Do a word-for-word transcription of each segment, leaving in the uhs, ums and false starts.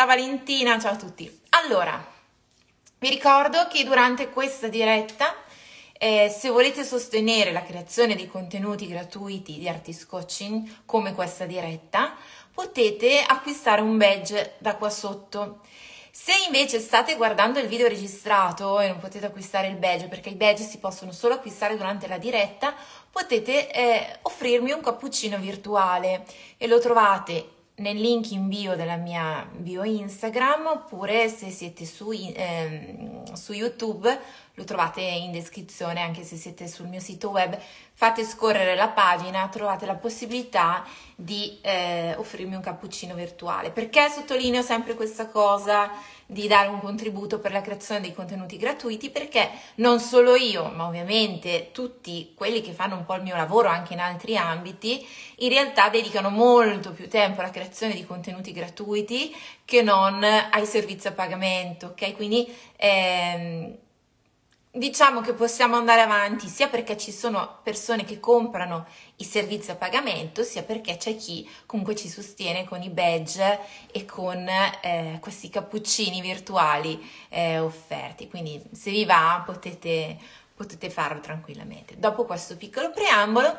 ciao Valentina, ciao a tutti. Allora, vi ricordo che durante questa diretta, eh, se volete sostenere la creazione di contenuti gratuiti di Artist Coaching, come questa diretta, potete acquistare un badge da qua sotto. Se invece state guardando il video registrato e non potete acquistare il badge, perché i badge si possono solo acquistare durante la diretta, potete eh, offrirmi un cappuccino virtuale e lo trovate nel link in bio della mia bio Instagram, oppure se siete su, eh, su YouTube lo trovate in descrizione. Anche se siete sul mio sito web, fate scorrere la pagina, trovate la possibilità di eh, offrirmi un cappuccino virtuale. Perché sottolineo sempre questa cosa di dare un contributo per la creazione dei contenuti gratuiti? Perché non solo io, ma ovviamente tutti quelli che fanno un po' il mio lavoro anche in altri ambiti, in realtà dedicano molto più tempo alla creazione di contenuti gratuiti che non ai servizi a pagamento, ok? Quindi ehm, diciamo che possiamo andare avanti sia perché ci sono persone che comprano i servizi a pagamento, sia perché c'è chi comunque ci sostiene con i badge e con eh, questi cappuccini virtuali eh, offerti. Quindi se vi va potete, potete farlo tranquillamente. Dopo questo piccolo preambolo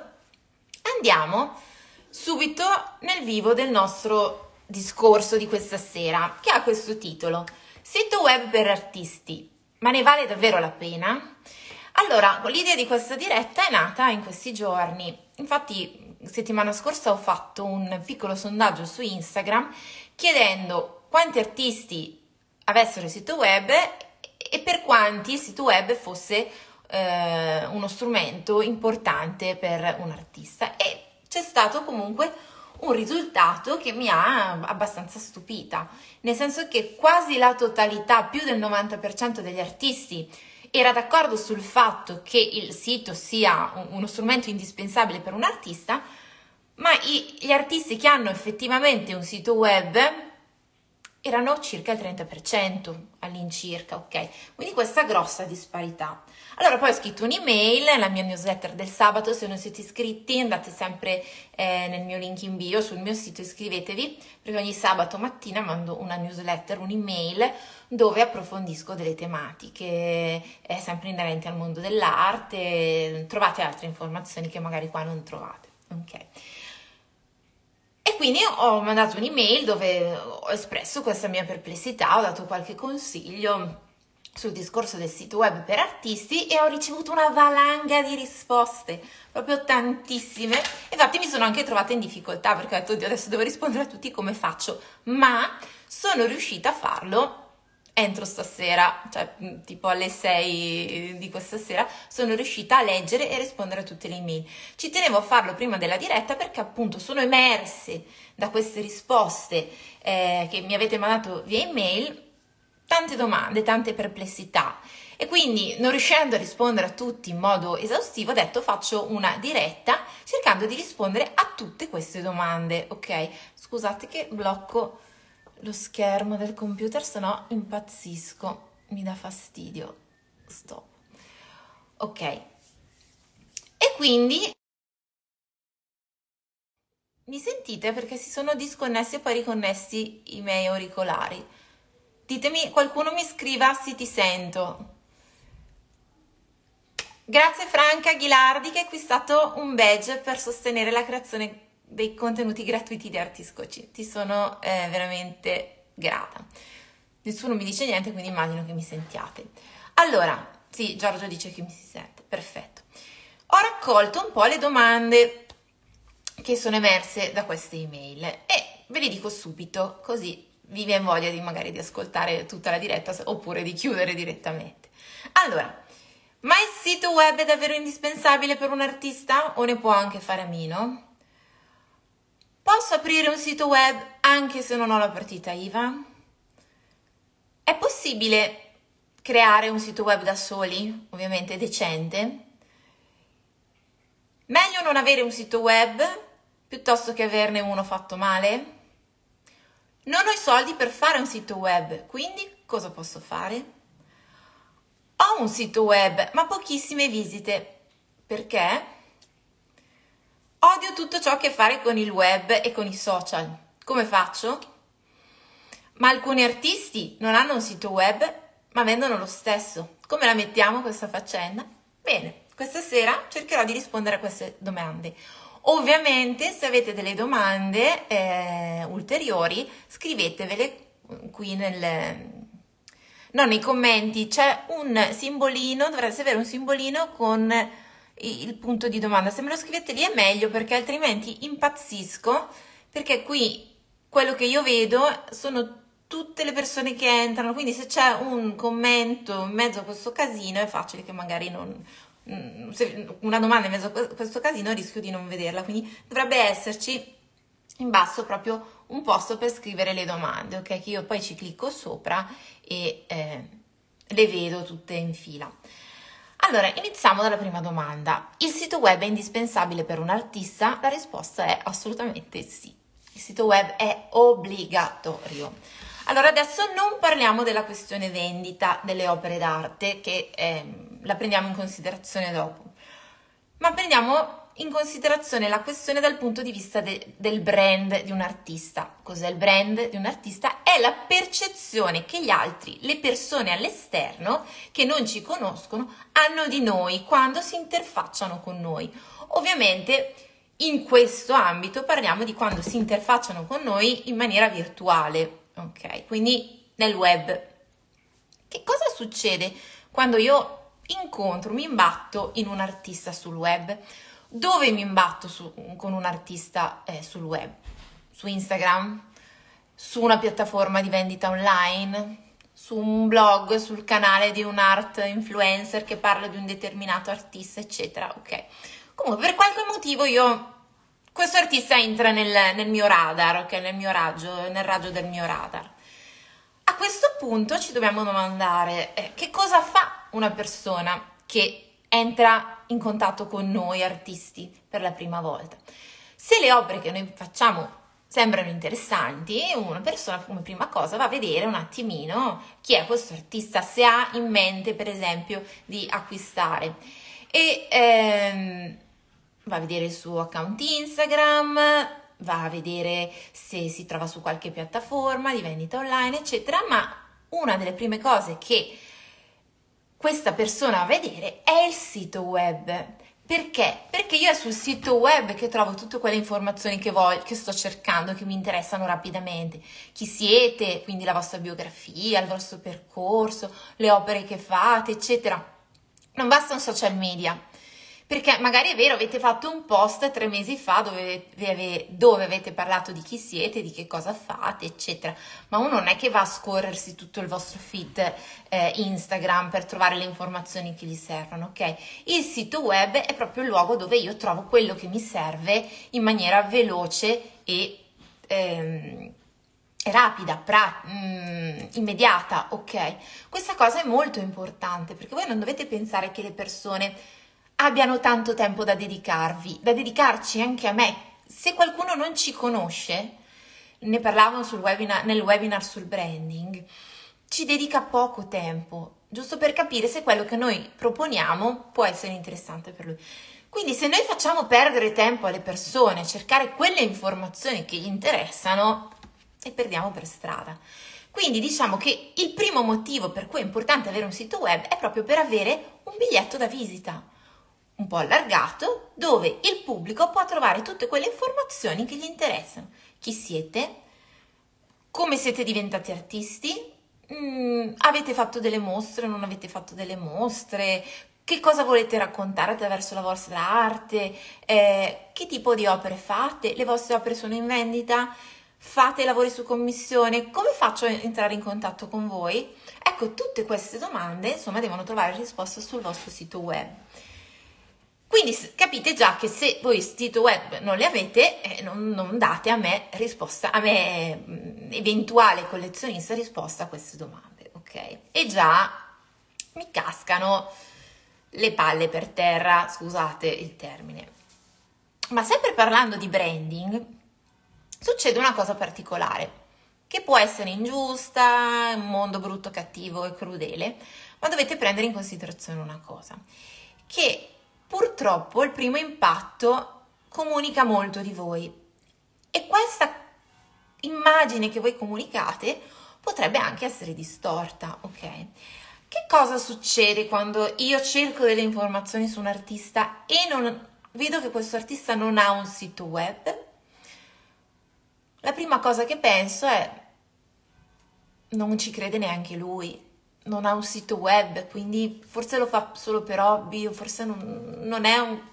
andiamo subito nel vivo del nostro discorso di questa sera, che ha questo titolo: sito web per artisti, ma ne vale davvero la pena? Allora, l'idea di questa diretta è nata in questi giorni. Infatti, settimana scorsa ho fatto un piccolo sondaggio su Instagram chiedendo quanti artisti avessero il sito web e per quanti il sito web fosse eh, uno strumento importante per un artista. E c'è stato comunque un risultato che mi ha abbastanza stupita, nel senso che quasi la totalità, più del novanta per cento degli artisti, era d'accordo sul fatto che il sito sia uno strumento indispensabile per un artista, ma i, gli artisti che hanno effettivamente un sito web erano circa il trenta per cento all'incirca, ok? Quindi questa grossa disparità. Allora poi ho scritto un'email, la mia newsletter del sabato. Se non siete iscritti andate sempre eh, nel mio link in bio, sul mio sito, iscrivetevi, perché ogni sabato mattina mando una newsletter, un'email, dove approfondisco delle tematiche eh, sempre inerenti al mondo dell'arte. Trovate altre informazioni che magari qua non trovate, ok? E quindi ho mandato un'email dove ho espresso questa mia perplessità, ho dato qualche consiglio sul discorso del sito web per artisti e ho ricevuto una valanga di risposte, proprio tantissime. Infatti mi sono anche trovata in difficoltà, perché ho detto: oddio, adesso devo rispondere a tutti, come faccio? Ma sono riuscita a farlo entro stasera, cioè tipo alle sei di questa sera, sono riuscita a leggere e rispondere a tutte le email. Ci tenevo a farlo prima della diretta perché appunto sono emerse da queste risposte eh, che mi avete mandato via email tante domande, tante perplessità, e quindi, non riuscendo a rispondere a tutti in modo esaustivo, ho detto: faccio una diretta cercando di rispondere a tutte queste domande, ok? Scusate che blocco lo schermo del computer, se no impazzisco, mi dà fastidio. Stop. Ok. E quindi mi sentite? Perché si sono disconnessi e poi riconnessi i miei auricolari. Ditemi, qualcuno mi scriva se ti sento. Grazie Franca Ghilardi che ha acquistato un badge per sostenere la creazione dei contenuti gratuiti di Artist Coaching. Ti sono eh, veramente grata. Nessuno mi dice niente, quindi immagino che mi sentiate. Allora, sì, Giorgio dice che mi si sente, perfetto. Ho raccolto un po' le domande che sono emerse da queste email e ve le dico subito, così vi viene voglia di magari di ascoltare tutta la diretta oppure di chiudere direttamente. Allora, ma il sito web è davvero indispensabile per un artista o ne può anche fare a meno? Posso aprire un sito web anche se non ho la partita I V A? È possibile creare un sito web da soli, ovviamente decente? Meglio non avere un sito web piuttosto che averne uno fatto male? Non ho i soldi per fare un sito web, quindi cosa posso fare? Ho un sito web, ma pochissime visite. Perché? Odio tutto ciò che ha a fare con il web e con i social. Come faccio? Ma alcuni artisti non hanno un sito web, ma vendono lo stesso. Come la mettiamo questa faccenda? Bene, questa sera cercherò di rispondere a queste domande. Ovviamente, se avete delle domande eh, ulteriori, scrivetevele qui nel... No, nei commenti c'è un simbolino, dovreste avere un simbolino con il punto di domanda. Se me lo scrivete lì è meglio, perché altrimenti impazzisco, perché qui quello che io vedo sono tutte le persone che entrano, quindi se c'è un commento in mezzo a questo casino è facile che magari non... se una domanda in mezzo a questo casino rischio di non vederla, quindi dovrebbe esserci in basso proprio un posto per scrivere le domande, ok? Che io poi ci clicco sopra e eh, le vedo tutte in fila. Allora, iniziamo dalla prima domanda. Il sito web è indispensabile per un artista? La risposta è assolutamente sì. Il sito web è obbligatorio. Allora, adesso non parliamo della questione vendita delle opere d'arte, che eh, la prendiamo in considerazione dopo, ma prendiamo in considerazione la questione dal punto di vista de, del brand di un artista. Cos'è il brand di un artista? È la percezione che gli altri, le persone all'esterno che non ci conoscono, hanno di noi quando si interfacciano con noi. Ovviamente in questo ambito parliamo di quando si interfacciano con noi in maniera virtuale, ok? Quindi nel web. Che cosa succede quando io incontro, mi imbatto in un artista sul web? Dove mi imbatto su, con un artista eh, sul web? Su Instagram? Su una piattaforma di vendita online? Su un blog, sul canale di un art influencer che parla di un determinato artista, eccetera, ok? Comunque, per qualche motivo io, questo artista entra nel, nel mio radar, ok? Nel mio raggio, nel raggio del mio radar. A questo punto ci dobbiamo domandare eh, che cosa fa una persona che entra in contatto con noi artisti per la prima volta. Se le opere che noi facciamo sembrano interessanti, una persona come prima cosa va a vedere un attimino chi è questo artista, se ha in mente per esempio di acquistare, e ehm, va a vedere il suo account Instagram, va a vedere se si trova su qualche piattaforma di vendita online, eccetera, ma una delle prime cose che questa persona a vedere è il sito web. Perché? Perché io è sul sito web che trovo tutte quelle informazioni che voglio, che sto cercando, che mi interessano rapidamente. Chi siete, quindi la vostra biografia, il vostro percorso, le opere che fate, eccetera. Non basta un social media. Perché magari è vero, avete fatto un post tre mesi fa dove, dove avete parlato di chi siete, di che cosa fate, eccetera. Ma uno non è che va a scorrersi tutto il vostro feed eh, Instagram per trovare le informazioni che gli servono, ok? Il sito web è proprio il luogo dove io trovo quello che mi serve in maniera veloce e ehm, rapida, pra, mm, immediata, ok? Questa cosa è molto importante, perché voi non dovete pensare che le persone abbiano tanto tempo da dedicarvi, da dedicarci anche a me. Se qualcuno non ci conosce, ne parlavamo sul webinar, nel webinar sul branding, ci dedica poco tempo, giusto per capire se quello che noi proponiamo può essere interessante per lui. Quindi se noi facciamo perdere tempo alle persone, cercare quelle informazioni che gli interessano, le perdiamo per strada. Quindi diciamo che il primo motivo per cui è importante avere un sito web è proprio per avere un biglietto da visita, un po' allargato, dove il pubblico può trovare tutte quelle informazioni che gli interessano. Chi siete? Come siete diventati artisti? Mm, avete fatto delle mostre? Non avete fatto delle mostre? Che cosa volete raccontare attraverso la vostra arte? Eh, che tipo di opere fate? Le vostre opere sono in vendita? Fate lavori su commissione? Come faccio a entrare in contatto con voi? Ecco, tutte queste domande, insomma, devono trovare risposta sul vostro sito web. Quindi capite già che se voi sito web non le avete, eh, non, non date a me risposta, a me eventuale collezionista risposta a queste domande, ok? E già mi cascano le palle per terra, scusate il termine. Ma sempre parlando di branding, succede una cosa particolare, che può essere ingiusta, un mondo brutto, cattivo e crudele, ma dovete prendere in considerazione una cosa, che purtroppo il primo impatto comunica molto di voi e questa immagine che voi comunicate potrebbe anche essere distorta, ok? Che cosa succede quando io cerco delle informazioni su un artista e non vedo che questo artista non ha un sito web? La prima cosa che penso è: non ci crede neanche lui, non ha un sito web, quindi forse lo fa solo per hobby, o forse non, non è un,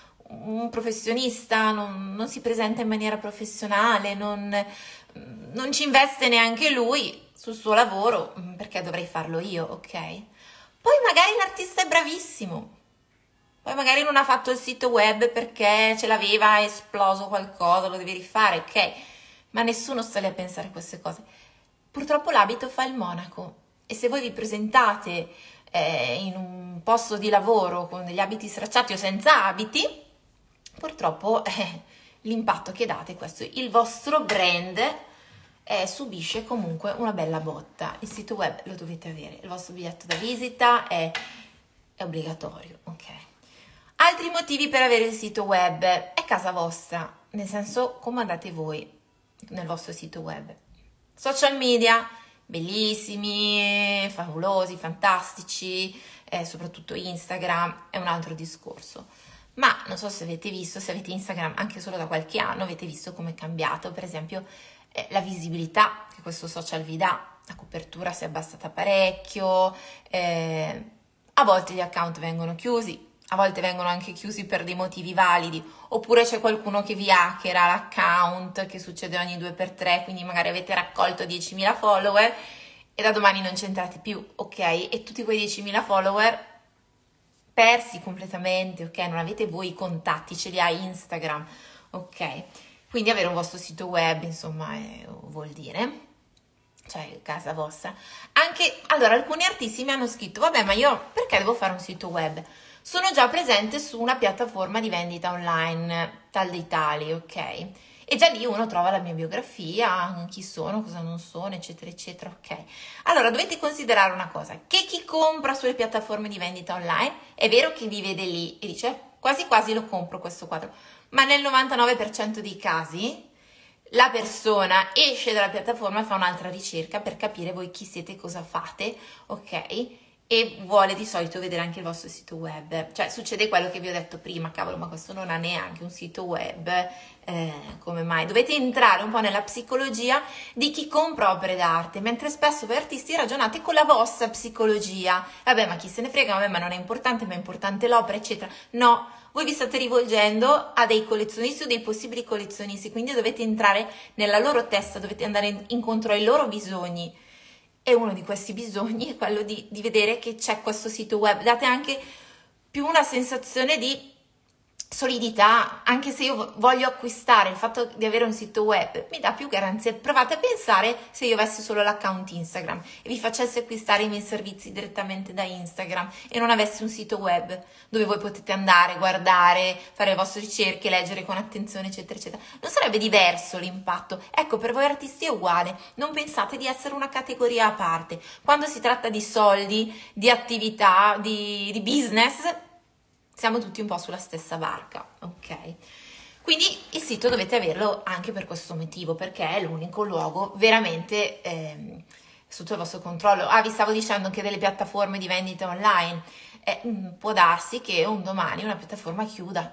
un professionista, non, non si presenta in maniera professionale, non, non ci investe neanche lui sul suo lavoro, perché dovrei farlo io, ok? Poi magari l'artista è bravissimo, poi magari non ha fatto il sito web perché ce l'aveva, è esploso qualcosa, lo deve rifare, ok? Ma nessuno sta lì a pensare a queste cose. Purtroppo l'abito fa il monaco, e se voi vi presentate eh, in un posto di lavoro con degli abiti stracciati o senza abiti, purtroppo eh, l'impatto che date è questo: il vostro brand eh, subisce comunque una bella botta. Il sito web lo dovete avere, il vostro biglietto da visita è, è obbligatorio, ok? Altri motivi per avere il sito web: è casa vostra, nel senso, come andate voi nel vostro sito web. Social media, bellissimi, favolosi, fantastici, eh, soprattutto Instagram è un altro discorso. Ma non so se avete visto, se avete Instagram anche solo da qualche anno, avete visto come è cambiato, per esempio, eh, la visibilità che questo social vi dà. La copertura si è abbassata parecchio, eh, a volte gli account vengono chiusi, a volte vengono anche chiusi per dei motivi validi, oppure c'è qualcuno che vi hackera l'account, che succede ogni due per tre, quindi magari avete raccolto diecimila follower e da domani non c'entrate più, ok? E tutti quei diecimila follower persi completamente, ok? Non avete voi i contatti, ce li ha Instagram, ok? Quindi avere un vostro sito web, insomma, è, vuol dire, cioè casa vostra. Anche, allora, alcuni artisti mi hanno scritto: vabbè, ma io perché devo fare un sito web? Sono già presente su una piattaforma di vendita online, tal dei tali, ok? E già lì uno trova la mia biografia, chi sono, cosa non sono, eccetera, eccetera, ok? Allora, dovete considerare una cosa: che chi compra sulle piattaforme di vendita online, è vero che vi vede lì e dice quasi quasi lo compro questo quadro, ma nel novantanove per cento dei casi la persona esce dalla piattaforma e fa un'altra ricerca per capire voi chi siete e cosa fate, ok? E vuole di solito vedere anche il vostro sito web. Cioè succede quello che vi ho detto prima: cavolo, ma questo non ha neanche un sito web, eh, come mai? Dovete entrare un po' nella psicologia di chi compra opere d'arte, mentre spesso voi artisti ragionate con la vostra psicologia. Vabbè, ma chi se ne frega, vabbè, ma non è importante, ma è importante l'opera, eccetera. No, voi vi state rivolgendo a dei collezionisti o dei possibili collezionisti, quindi dovete entrare nella loro testa, dovete andare incontro ai loro bisogni. E uno di questi bisogni è quello di, di vedere che c'è questo sito web. Date anche più una sensazione di solidità. Anche se io voglio acquistare, il fatto di avere un sito web mi dà più garanzie. Provate a pensare se io avessi solo l'account Instagram e vi facessi acquistare i miei servizi direttamente da Instagram e non avessi un sito web dove voi potete andare, guardare, fare le vostre ricerche, leggere con attenzione, eccetera, eccetera. Non sarebbe diverso l'impatto? Ecco, per voi artisti è uguale. Non pensate di essere una categoria a parte. Quando si tratta di soldi, di attività, di, di business, siamo tutti un po' sulla stessa barca, ok? Quindi il sito dovete averlo anche per questo motivo, perché è l'unico luogo veramente ehm, sotto il vostro controllo. Ah, vi stavo dicendo che delle piattaforme di vendita online, eh, può darsi che un domani una piattaforma chiuda.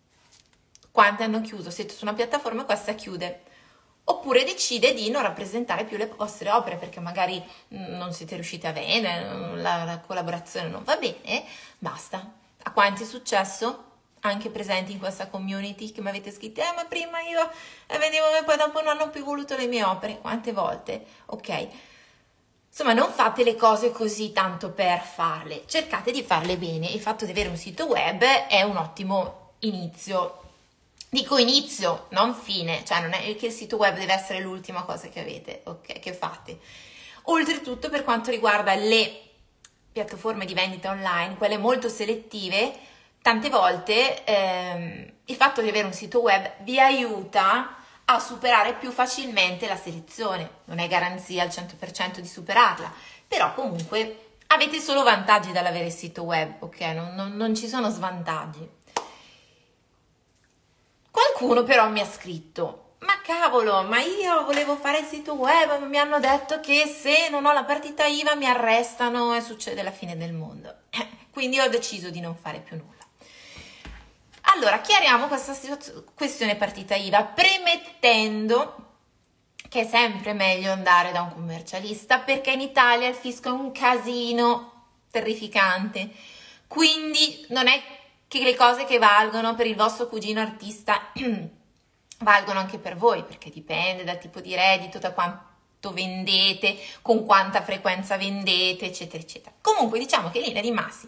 Quante hanno chiuso? Siete su una piattaforma e questa chiude. Oppure decide di non rappresentare più le vostre opere perché magari non siete riusciti a bene, la, la collaborazione non va bene, basta. A quanti è successo? Anche presenti in questa community che mi avete scritto: eh, ma prima io vedevo e poi dopo non hanno più voluto le mie opere. Quante volte? Ok. Insomma, non fate le cose così tanto per farle, cercate di farle bene. Il fatto di avere un sito web è un ottimo inizio. Dico inizio, non fine, cioè non è che il sito web deve essere l'ultima cosa che avete, ok, che fate. Oltretutto, per quanto riguarda le piattaforme di vendita online, quelle molto selettive, tante volte ehm, il fatto di avere un sito web vi aiuta a superare più facilmente la selezione. Non è garanzia al cento per cento di superarla, però comunque avete solo vantaggi dall'avere il sito web, ok? Non, non, non ci sono svantaggi. Qualcuno però mi ha scritto: ma cavolo, ma io volevo fare il sito web, ma mi hanno detto che se non ho la partita I V A mi arrestano e succede la fine del mondo. Quindi ho deciso di non fare più nulla. Allora, chiariamo questa questione partita I V A, premettendo che è sempre meglio andare da un commercialista, perché in Italia il fisco è un casino terrificante. Quindi non è che le cose che valgono per il vostro cugino artista valgono anche per voi, perché dipende dal tipo di reddito, da quanto vendete, con quanta frequenza vendete, eccetera, eccetera. Comunque diciamo che in linea di massima,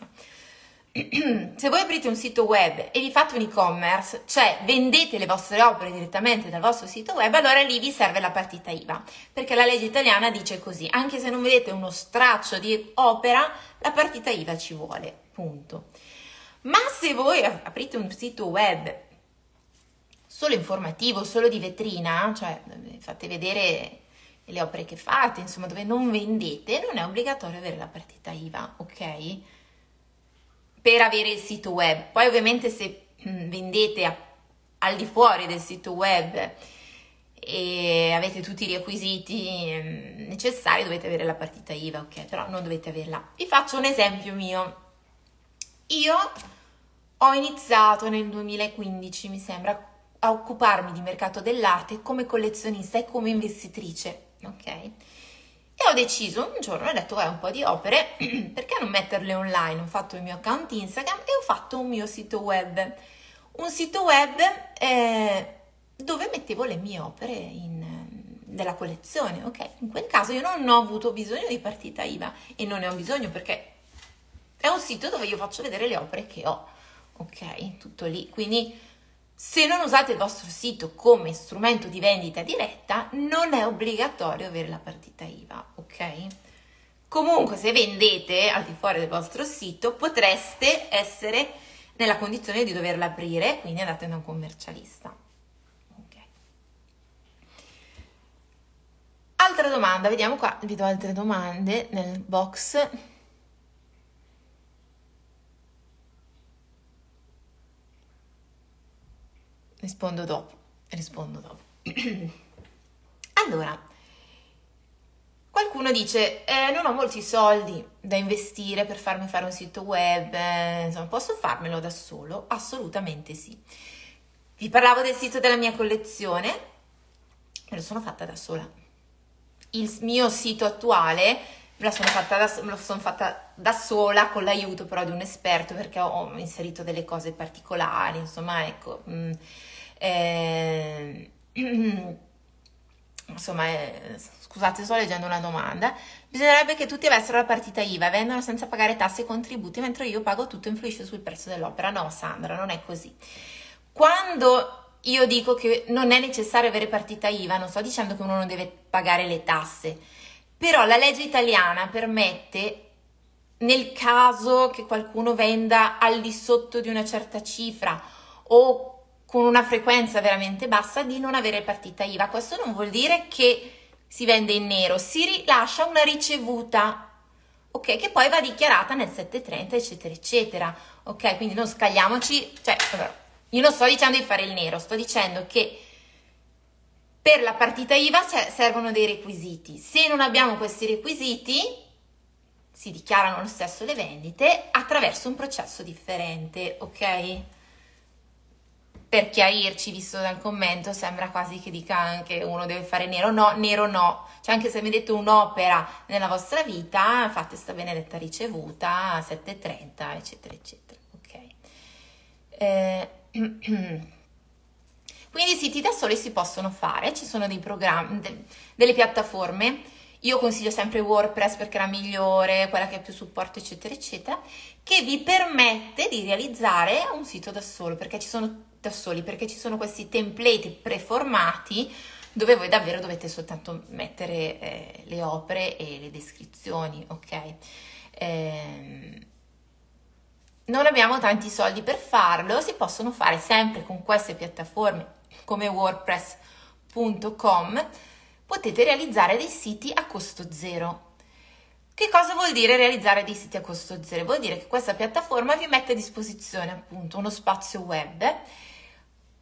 se voi aprite un sito web e vi fate un e-commerce, cioè vendete le vostre opere direttamente dal vostro sito web, allora lì vi serve la partita I V A, perché la legge italiana dice così: anche se non vedete uno straccio di opera, la partita I V A ci vuole, punto. Ma se voi aprite un sito web solo informativo, solo di vetrina, cioè fate vedere le opere che fate, insomma dove non vendete, non è obbligatorio avere la partita I V A, ok? Per avere il sito web. Poi ovviamente se vendete a, al di fuori del sito web e avete tutti i requisiti necessari, dovete avere la partita I V A, ok? Però non dovete averla. Vi faccio un esempio mio. Io ho iniziato nel duemilaquindici, mi sembra, a occuparmi di mercato dell'arte come collezionista e come investitrice, ok? E ho deciso, un giorno ho detto, vai, un po' di opere, perché non metterle online? Ho fatto il mio account Instagram e ho fatto un mio sito web. Un sito web eh, dove mettevo le mie opere in, della collezione, ok? In quel caso io non ho avuto bisogno di partita I V A e non ne ho bisogno perché è un sito dove io faccio vedere le opere che ho, ok? Tutto lì. Quindi se non usate il vostro sito come strumento di vendita diretta, non è obbligatorio avere la partita I V A, ok? Comunque, se vendete al di fuori del vostro sito, potreste essere nella condizione di doverla aprire, quindi andate da un commercialista. Okay. Altra domanda, vediamo qua, vi do altre domande nel box. Rispondo dopo, rispondo dopo. Allora, qualcuno dice, eh, non ho molti soldi da investire per farmi fare un sito web, eh, insomma, posso farmelo da solo? Assolutamente sì. Vi parlavo del sito della mia collezione, me lo sono fatta da sola. Il mio sito attuale me lo sono fatta da, me lo sono fatta da sola, con l'aiuto però di un esperto, perché ho inserito delle cose particolari, insomma, ecco. Mh, eh, insomma, eh, scusate, sto leggendo una domanda. Bisognerebbe che tutti avessero la partita I V A, vendono senza pagare tasse e contributi, mentre io pago tutto e influisce sul prezzo dell'opera. No, Sandra, non è così. Quando io dico che non è necessario avere partita I V A, non sto dicendo che uno non deve pagare le tasse, però la legge italiana permette, nel caso che qualcuno venda al di sotto di una certa cifra o con una frequenza veramente bassa, di non avere partita I V A. Questo non vuol dire che si vende in nero, si rilascia una ricevuta, ok, che poi va dichiarata nel settecentotrenta, eccetera, eccetera, ok? Quindi non scagliamoci, cioè, io non sto dicendo di fare il nero, sto dicendo che per la partita I V A servono dei requisiti. Se non abbiamo questi requisiti, si dichiarano lo stesso le vendite attraverso un processo differente, ok? Per chiarirci, visto dal commento, sembra quasi che dica anche uno deve fare nero. No, nero no. Cioè, anche se vendete un'opera nella vostra vita, fate sta benedetta ricevuta, settecentotrenta, eccetera, eccetera, ok? Eh, quindi i siti da soli si possono fare, ci sono dei programmi, de- delle piattaforme. Io consiglio sempre WordPress perché è la migliore, quella che ha più supporto, eccetera, eccetera, che vi permette di realizzare un sito da solo, perché ci sono da soli, perché ci sono questi template preformati dove voi davvero dovete soltanto mettere eh, le opere e le descrizioni, ok? Ehm, non abbiamo tanti soldi per farlo, si possono fare sempre con queste piattaforme come wordpress punto com, potete realizzare dei siti a costo zero. Che cosa vuol dire realizzare dei siti a costo zero? Vuol dire che questa piattaforma vi mette a disposizione appunto uno spazio web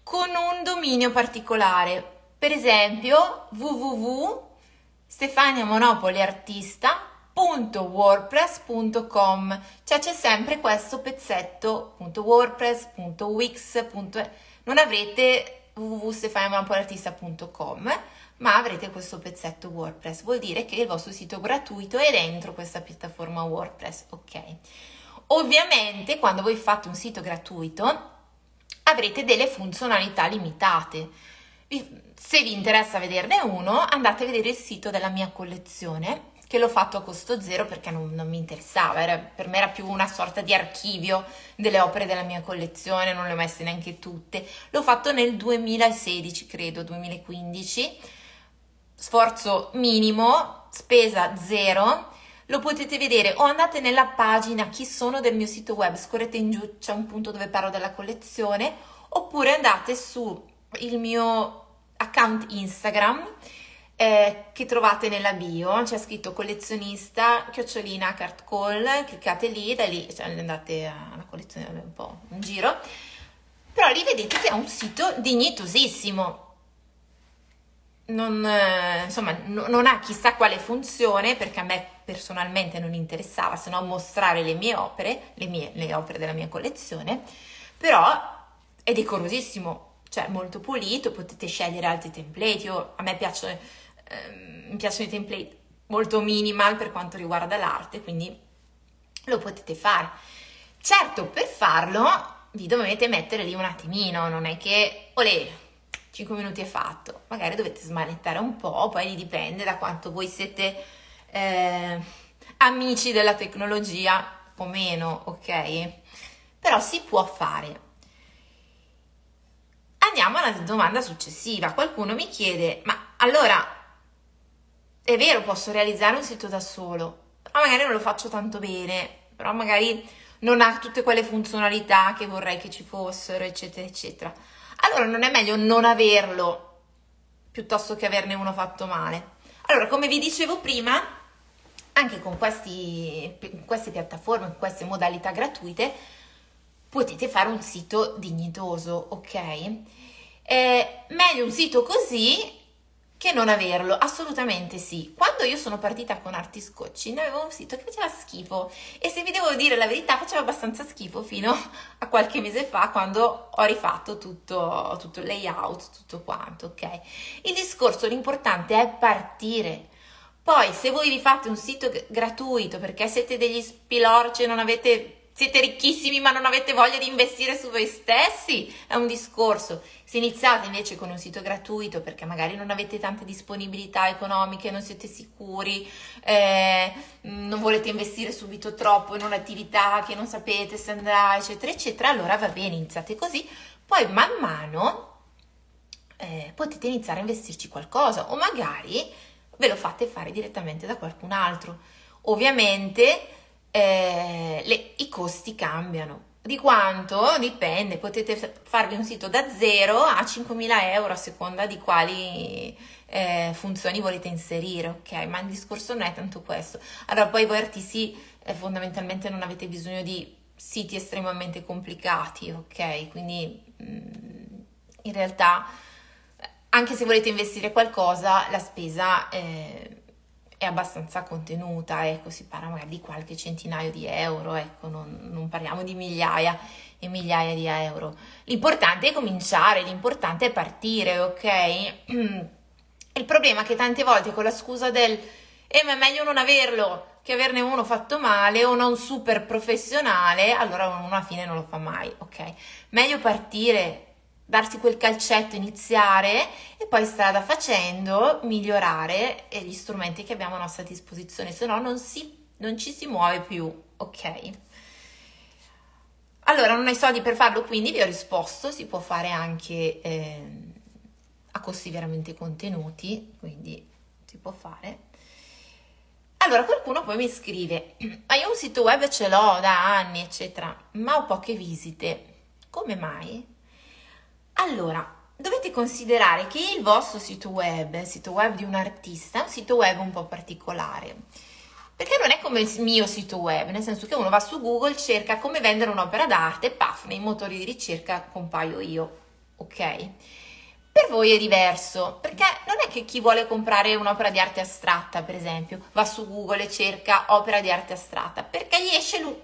con un dominio particolare. Per esempio w w w punto stefania monopoli artista punto wordpress punto com, cioè c'è sempre questo pezzetto .wordpress, .wix, non avrete w w w punto stefania monopoli artista punto com, ma avrete questo pezzetto WordPress, vuol dire che il vostro sito gratuito è dentro questa piattaforma WordPress, ok? Ovviamente quando voi fate un sito gratuito avrete delle funzionalità limitate. Se vi interessa vederne uno, andate a vedere il sito della mia collezione, che l'ho fatto a costo zero perché non, non mi interessava, era, per me era più una sorta di archivio delle opere della mia collezione, non le ho messe neanche tutte. L'ho fatto nel duemilasedici, credo, duemilaquindici, sforzo minimo, spesa zero. Lo potete vedere o andate nella pagina chi sono del mio sito web, scorrete in giù, c'è un punto dove parlo della collezione, oppure andate su il mio account Instagram eh, che trovate nella bio, c'è scritto collezionista chiocciolina cart call, cliccate lì, da lì cioè, andate alla collezione un po' in giro, però lì vedete che è un sito dignitosissimo. Non, eh, insomma, no, non ha chissà quale funzione, perché a me personalmente non interessava se no mostrare le mie opere, le, mie, le opere della mia collezione, però è decorosissimo, cioè molto pulito, potete scegliere altri template. Io, a me piacciono, eh, mi piacciono i template molto minimal per quanto riguarda l'arte, quindi lo potete fare. Certo, per farlo vi dovete mettere lì un attimino, non è che olè, cinque minuti è fatto, magari dovete smanettare un po', poi dipende da quanto voi siete eh, amici della tecnologia o meno, ok? Però si può fare. Andiamo alla domanda successiva. Qualcuno mi chiede, ma allora è vero, posso realizzare un sito da solo, ma magari non lo faccio tanto bene, però magari non ha tutte quelle funzionalità che vorrei che ci fossero, eccetera, eccetera. Allora non è meglio non averlo piuttosto che averne uno fatto male? Allora, come vi dicevo prima, anche con questi, queste piattaforme, con queste modalità gratuite, potete fare un sito dignitoso, ok? È meglio un sito così che non averlo, assolutamente sì. Quando io sono partita con Artiscoaching avevo un sito che faceva schifo, e se vi devo dire la verità faceva abbastanza schifo fino a qualche mese fa, quando ho rifatto tutto, tutto il layout, tutto quanto, ok? Il discorso, l'importante è partire. Poi se voi vi fate un sito gratuito perché siete degli spilorci e non avete... siete ricchissimi ma non avete voglia di investire su voi stessi, è un discorso. Se iniziate invece con un sito gratuito perché magari non avete tante disponibilità economiche, non siete sicuri, eh, non volete investire subito troppo in un'attività che non sapete se andrà, eccetera, eccetera, allora va bene, iniziate così. Poi man mano eh, potete iniziare a investirci qualcosa, o magari ve lo fate fare direttamente da qualcun altro. Ovviamente Eh, le, i costi cambiano. Di quanto? Dipende, potete farvi un sito da zero a cinquemila euro a seconda di quali eh, funzioni volete inserire, ok? Ma il discorso non è tanto questo. Allora, poi voi artisti eh, fondamentalmente non avete bisogno di siti estremamente complicati, ok? Quindi mh, in realtà anche se volete investire qualcosa, la spesa eh, è abbastanza contenuta, ecco, si parla magari di qualche centinaio di euro, ecco, non, non parliamo di migliaia e migliaia di euro. L'importante è cominciare, l'importante è partire, ok? Il problema è che tante volte con la scusa del eh, ma è meglio non averlo che averne uno fatto male o non super professionale, allora uno alla fine non lo fa mai, ok? Meglio partire, darsi quel calcetto, iniziare e poi strada facendo migliorare gli strumenti che abbiamo a nostra disposizione, se no non, si, non ci si muove più, ok? Allora, non hai soldi per farlo, quindi vi ho risposto, si può fare anche eh, a costi veramente contenuti, quindi si può fare. Allora, qualcuno poi mi scrive, ma io un sito web ce l'ho da anni, eccetera, ma ho poche visite, come mai? Allora, dovete considerare che il vostro sito web, il sito web di un artista, è un sito web un po' particolare, perché non è come il mio sito web, nel senso che uno va su Google, cerca come vendere un'opera d'arte e paf, nei motori di ricerca compaio io. ok? Per voi è diverso, perché non è che chi vuole comprare un'opera di arte astratta, per esempio, va su Google e cerca opera di arte astratta, perché gli esce l'u-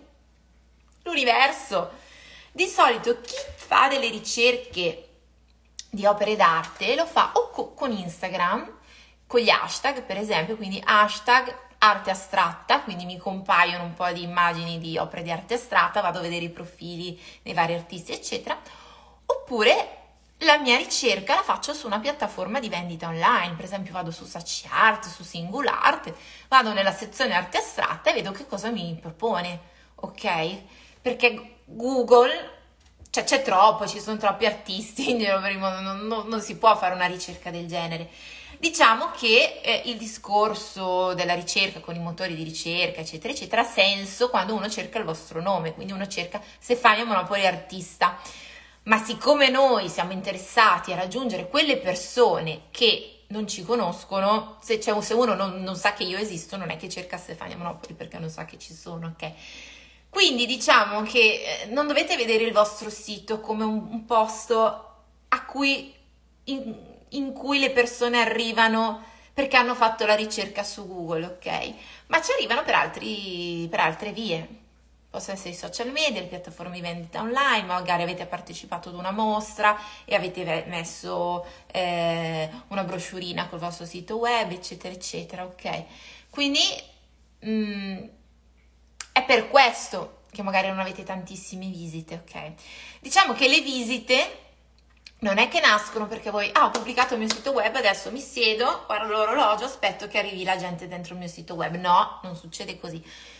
l'universo. Di solito chi fa delle ricerche di opere d'arte lo fa o co- con Instagram, con gli hashtag, per esempio, quindi hashtag arte astratta, quindi mi compaiono un po' di immagini di opere di arte astratta, vado a vedere i profili dei vari artisti, eccetera, oppure la mia ricerca la faccio su una piattaforma di vendita online, per esempio vado su Saci Art, su Singulart, vado nella sezione arte astratta e vedo che cosa mi propone, ok? Perché Google, cioè c'è troppo, ci sono troppi artisti in giro per il mondo, non, non- non si può fare una ricerca del genere. Diciamo che eh, il discorso della ricerca con i motori di ricerca, eccetera, eccetera, ha senso quando uno cerca il vostro nome, quindi uno cerca Stefania Monopoli artista. Ma siccome noi siamo interessati a raggiungere quelle persone che non ci conoscono, se, c'è un- se uno non, non sa che io esisto, non è che cerca Stefania Monopoli perché non sa che ci sono, ok? Quindi diciamo che eh, non dovete vedere il vostro sito come un, un posto a cui, in, in cui le persone arrivano perché hanno fatto la ricerca su Google, ok? Ma ci arrivano per altri, per altre vie. Possono essere i social media, le piattaforme di vendita online, magari avete partecipato ad una mostra e avete ve- messo eh, una broschurina col vostro sito web, eccetera, eccetera, ok? Quindi mm, è per questo che magari non avete tantissime visite, ok? Diciamo che le visite non è che nascono perché voi, ah, ho pubblicato il mio sito web, adesso mi siedo, guardo l'orologio, aspetto che arrivi la gente dentro il mio sito web. No, non succede così.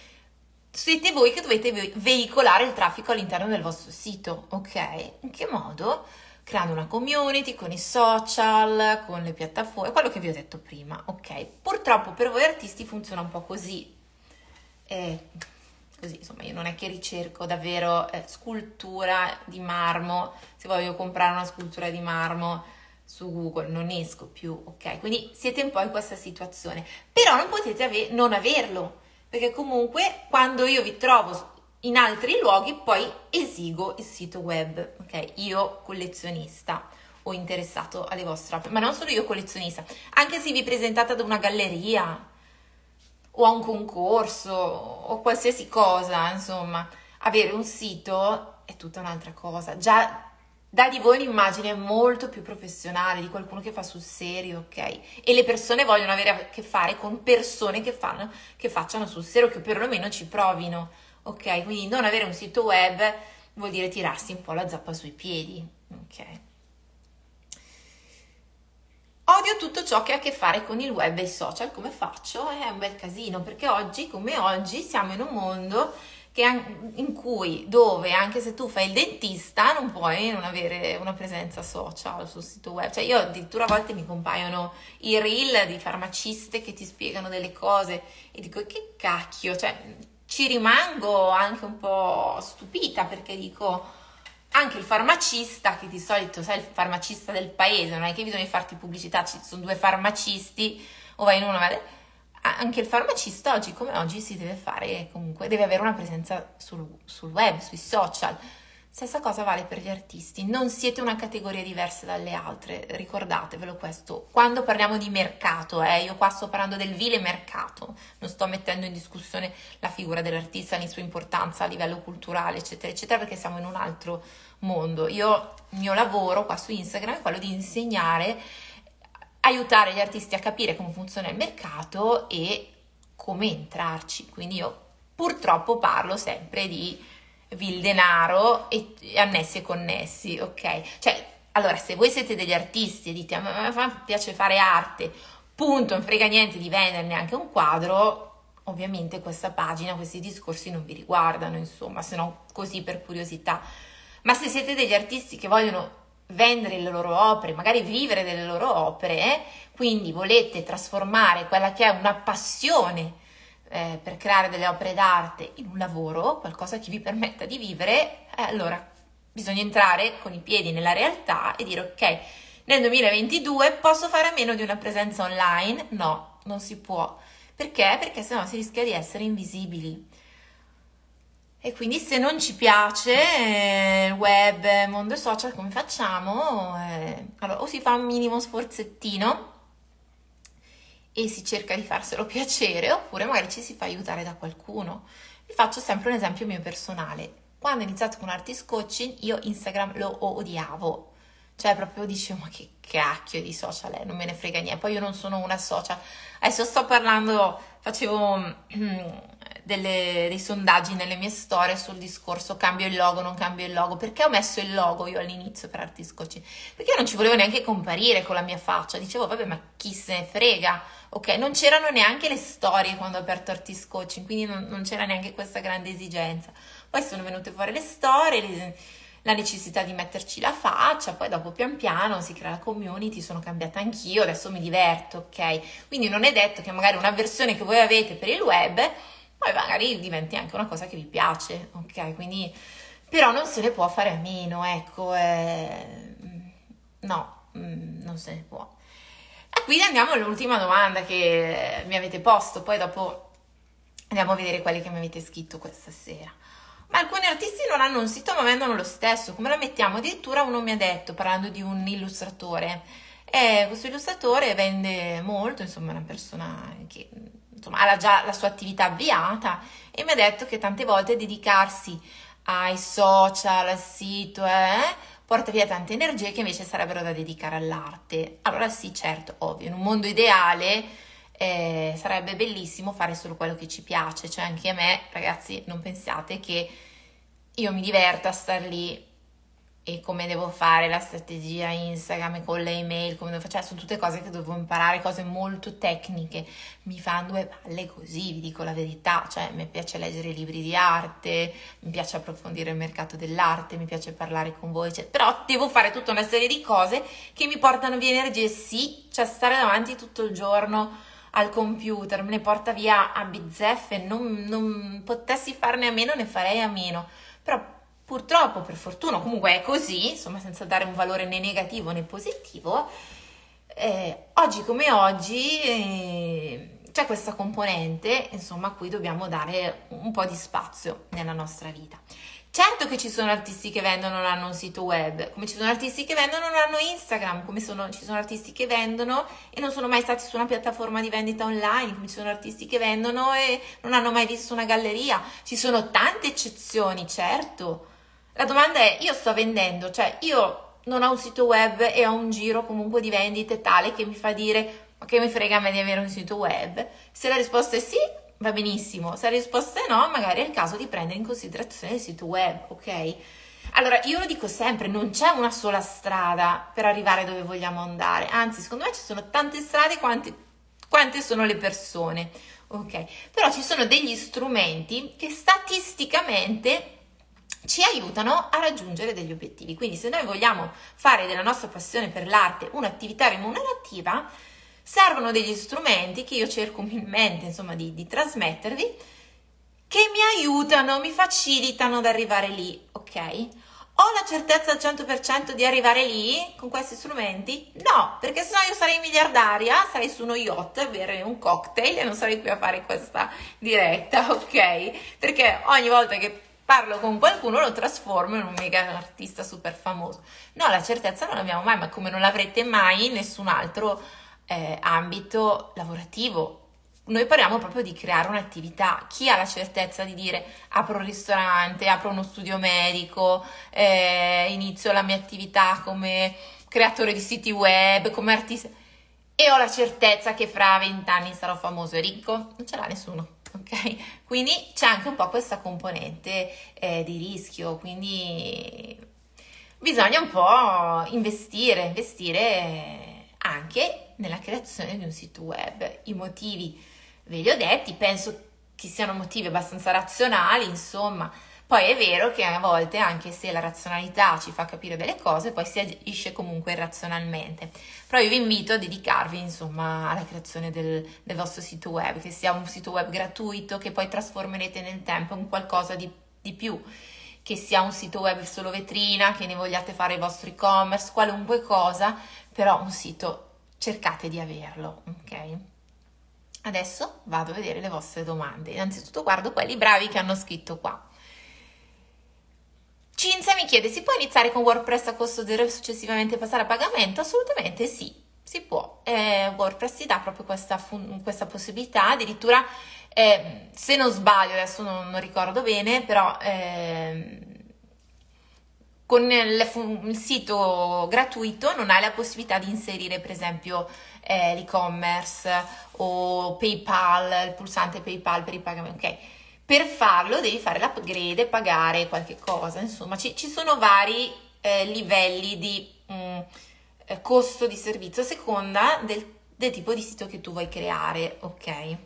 Siete voi che dovete ve- veicolare il traffico all'interno del vostro sito, ok? In che modo? Creando una community con i social, con le piattaforme, quello che vi ho detto prima, ok? Purtroppo per voi artisti funziona un po' così. Eh, così, insomma, io non è che ricerco davvero eh, scultura di marmo, se voglio comprare una scultura di marmo su Google non esco più, ok? Quindi siete un po' in questa situazione, però non potete ave- non averlo, perché comunque quando io vi trovo in altri luoghi poi esigo il sito web, ok? Io collezionista o interessato alle vostre opere, ma non solo io collezionista, anche se vi presentate ad una galleria o a un concorso o qualsiasi cosa, insomma, avere un sito è tutta un'altra cosa. Già dà di voi un'immagine molto più professionale di qualcuno che fa sul serio, ok? E le persone vogliono avere a che fare con persone che fanno, che facciano sul serio, che perlomeno ci provino, ok? Quindi non avere un sito web vuol dire tirarsi un po' la zappa sui piedi, ok? Odio tutto ciò che ha a che fare con il web e i social, come faccio? È un bel casino, perché oggi, come oggi, siamo in un mondo che an- in cui, dove anche se tu fai il dentista, non puoi non avere una presenza social sul sito web. Cioè io addirittura a volte mi compaiono i reel di farmaciste che ti spiegano delle cose e dico che cacchio, cioè ci rimango anche un po' stupita perché dico anche il farmacista, che di solito sai il farmacista del paese, non è che bisogna farti pubblicità, ci sono due farmacisti o vai in uno, ma anche il farmacista oggi come oggi si deve fare comunque, deve avere una presenza sul, sul web, sui social. Stessa cosa vale per gli artisti, non siete una categoria diversa dalle altre, ricordatevelo questo. Quando parliamo di mercato, eh, io qua sto parlando del vile mercato, non sto mettendo in discussione la figura dell'artista, la sua importanza a livello culturale, eccetera, eccetera, perché siamo in un altro mondo. Io, il mio lavoro qua su Instagram è quello di insegnare, aiutare gli artisti a capire come funziona il mercato e come entrarci. Quindi io purtroppo parlo sempre di vil denaro e annessi e connessi, ok? Cioè, allora, se voi siete degli artisti e dite a me, a me piace fare arte, punto, non frega niente di venderne anche un quadro, ovviamente questa pagina, questi discorsi non vi riguardano, insomma, se no così per curiosità. Ma se siete degli artisti che vogliono vendere le loro opere, magari vivere delle loro opere, eh, quindi volete trasformare quella che è una passione eh, per creare delle opere d'arte in un lavoro, qualcosa che vi permetta di vivere, eh, allora bisogna entrare con i piedi nella realtà e dire ok, nel duemilaventidue posso fare a meno di una presenza online? No, non si può. Perché? Perché sennò si rischia di essere invisibili. E quindi se non ci piace eh, il web, il mondo social, come facciamo? Eh, allora, o si fa un minimo sforzettino e si cerca di farselo piacere, oppure magari ci si fa aiutare da qualcuno. Vi faccio sempre un esempio mio personale. Quando ho iniziato con Artist Coaching, io Instagram lo odiavo. Cioè proprio dicevo, ma che cacchio di social è, non me ne frega niente. Poi io non sono una social. Adesso sto parlando, facevo delle, dei sondaggi nelle mie storie sul discorso cambio il logo, non cambio il logo. Perché ho messo il logo io all'inizio per Artist Coaching? Perché io non ci volevo neanche comparire con la mia faccia. Dicevo, vabbè, ma chi se ne frega? Ok, non c'erano neanche le storie quando ho aperto Artist Coaching, quindi non, non c'era neanche questa grande esigenza. Poi sono venute fuori le storie, le, la necessità di metterci la faccia, poi dopo pian piano si crea la community, sono cambiata anch'io, adesso mi diverto, ok? Quindi non è detto che magari una versione che voi avete per il web, poi magari diventi anche una cosa che vi piace, ok? Quindi, però non se ne può fare a meno, ecco, eh, no, non se ne può. E quindi andiamo all'ultima domanda che mi avete posto, poi dopo andiamo a vedere quelli che mi avete scritto questa sera. Ma alcuni artisti non hanno un sito ma vendono lo stesso, come la mettiamo? Addirittura uno mi ha detto, parlando di un illustratore, e questo illustratore vende molto, insomma è una persona che insomma, ha già la sua attività avviata e mi ha detto che tante volte dedicarsi ai social, al sito, eh, porta via tante energie che invece sarebbero da dedicare all'arte. Allora sì, certo, ovvio, in un mondo ideale eh, sarebbe bellissimo fare solo quello che ci piace, cioè anche a me, ragazzi, non pensiate che io mi diverta a star lì e come devo fare la strategia Instagram e con le email, come devo fare, cioè sono tutte cose che devo imparare, cose molto tecniche, mi fanno due palle così, vi dico la verità, cioè mi piace leggere libri di arte, mi piace approfondire il mercato dell'arte, mi piace parlare con voi, cioè, però devo fare tutta una serie di cose che mi portano via energie, sì, cioè stare davanti tutto il giorno al computer me ne porta via a bizzeffe, non, non potessi farne a meno ne farei a meno, però purtroppo, per fortuna, comunque è così, insomma, senza dare un valore né negativo né positivo, eh, oggi come oggi eh, c'è questa componente, insomma, a cui dobbiamo dare un po' di spazio nella nostra vita. Certo che ci sono artisti che vendono e non hanno un sito web, come ci sono artisti che vendono e non hanno Instagram, come sono, ci sono artisti che vendono e non sono mai stati su una piattaforma di vendita online, come ci sono artisti che vendono e non hanno mai visto una galleria. Ci sono tante eccezioni, certo. La domanda è, io sto vendendo, cioè io non ho un sito web e ho un giro comunque di vendite tale che mi fa dire, ma che mi frega a me di avere un sito web? Se la risposta è sì, va benissimo, se la risposta è no, magari è il caso di prendere in considerazione il sito web, ok? Allora, io lo dico sempre, non c'è una sola strada per arrivare dove vogliamo andare, anzi, secondo me ci sono tante strade quante, quante sono le persone, ok? Però ci sono degli strumenti che statisticamente ci aiutano a raggiungere degli obiettivi. Quindi se noi vogliamo fare della nostra passione per l'arte un'attività remunerativa, servono degli strumenti che io cerco umilmente, insomma, di, di trasmettervi, che mi aiutano, mi facilitano ad arrivare lì, ok? Ho la certezza al cento per cento di arrivare lì con questi strumenti? No, perché sennò io sarei miliardaria, sarei su uno yacht a bere un cocktail e non sarei qui a fare questa diretta, ok? Perché ogni volta che parlo con qualcuno lo trasformo in un mega artista super famoso. No, la certezza non l'abbiamo mai, ma come non l'avrete mai in nessun altro eh, ambito lavorativo. Noi parliamo proprio di creare un'attività. Chi ha la certezza di dire apro un ristorante, apro uno studio medico, eh, inizio la mia attività come creatore di siti web, come artista e ho la certezza che fra vent'anni sarò famoso e ricco? Non ce l'ha nessuno. Ok, quindi c'è anche un po' questa componente eh, di rischio, quindi bisogna un po' investire, investire anche nella creazione di un sito web. I motivi ve li ho detti, penso che siano motivi abbastanza razionali, insomma. Poi è vero che a volte, anche se la razionalità ci fa capire delle cose, poi si agisce comunque irrazionalmente. Però io vi invito a dedicarvi, insomma, alla creazione del, del vostro sito web, che sia un sito web gratuito, che poi trasformerete nel tempo in qualcosa di, di più, che sia un sito web solo vetrina, che ne vogliate fare il vostro e-commerce, qualunque cosa, però un sito cercate di averlo, ok? Adesso vado a vedere le vostre domande. Innanzitutto guardo quelli bravi che hanno scritto qua. Cinzia mi chiede, si può iniziare con WordPress a costo zero e successivamente passare a pagamento? Assolutamente sì, si può. Eh, WordPress ti dà proprio questa, questa possibilità, addirittura, eh, se non sbaglio, adesso non, non ricordo bene, però eh, con il, il sito gratuito non hai la possibilità di inserire, per esempio, eh, l'e-commerce o PayPal, il pulsante PayPal per i pagamenti, ok? Per farlo devi fare l'upgrade e pagare qualche cosa, insomma ci, ci sono vari eh, livelli di mh, eh, costo di servizio a seconda del, del tipo di sito che tu vuoi creare, ok?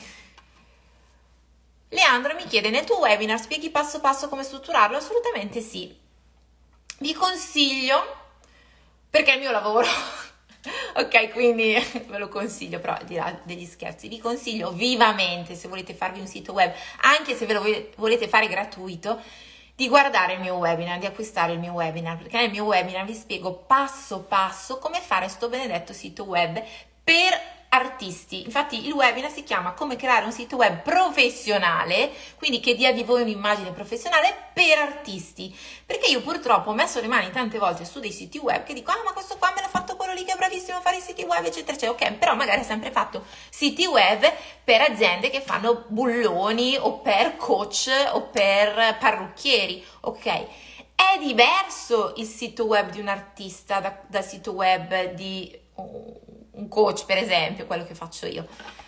Leandro mi chiede, nel tuo webinar spieghi passo passo come strutturarlo? Assolutamente sì. Vi consiglio, perché è il mio lavoro, ok, quindi ve lo consiglio, però di là degli scherzi, vi consiglio vivamente, se volete farvi un sito web, anche se ve lo volete fare gratuito, di guardare il mio webinar, di acquistare il mio webinar, perché nel mio webinar vi spiego passo passo come fare sto benedetto sito web per artisti. Infatti il webinar si chiama come creare un sito web professionale, quindi che dia di voi un'immagine professionale per artisti, perché io purtroppo ho messo le mani tante volte su dei siti web che dico, ah ma questo qua me l'ha fatto quello lì che è bravissimo a fare i siti web, eccetera eccetera, ok, però magari ha sempre fatto siti web per aziende che fanno bulloni o per coach o per parrucchieri, ok? È diverso il sito web di un artista da, dal sito web di un coach, per esempio, quello che faccio io,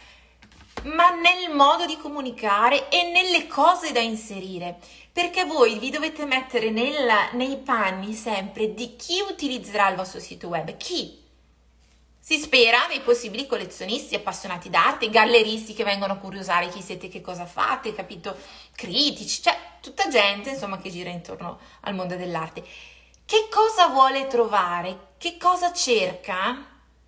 ma nel modo di comunicare e nelle cose da inserire, perché voi vi dovete mettere nella, nei panni sempre di chi utilizzerà il vostro sito web, chi si spera dei possibili collezionisti, appassionati d'arte, galleristi che vengono a curiosare chi siete, che cosa fate, capito? Critici, cioè tutta gente insomma che gira intorno al mondo dell'arte. Che cosa vuole trovare? Che cosa cerca?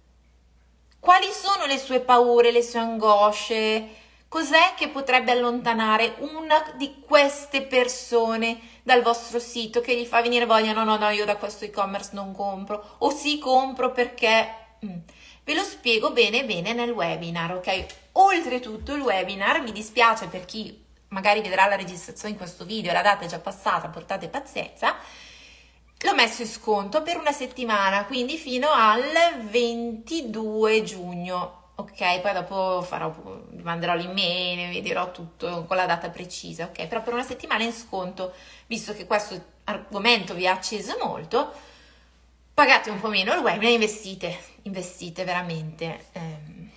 Quali sono le sue paure, le sue angosce? Cos'è che potrebbe allontanare una di queste persone dal vostro sito che gli fa venire voglia, no, no, no, io da questo e-commerce non compro, o sì compro perché... Mm. Ve lo spiego bene bene nel webinar, ok? Oltretutto il webinar, mi dispiace per chi magari vedrà la registrazione in questo video, la data è già passata, portate pazienza, l'ho messo in sconto per una settimana, quindi fino al ventidue giugno, ok? Poi dopo farò, vi manderò l'email, vi dirò tutto con la data precisa, ok? Però per una settimana in sconto, visto che questo argomento vi ha acceso molto, pagate un po' meno il webinar, investite, investite veramente. Ehm.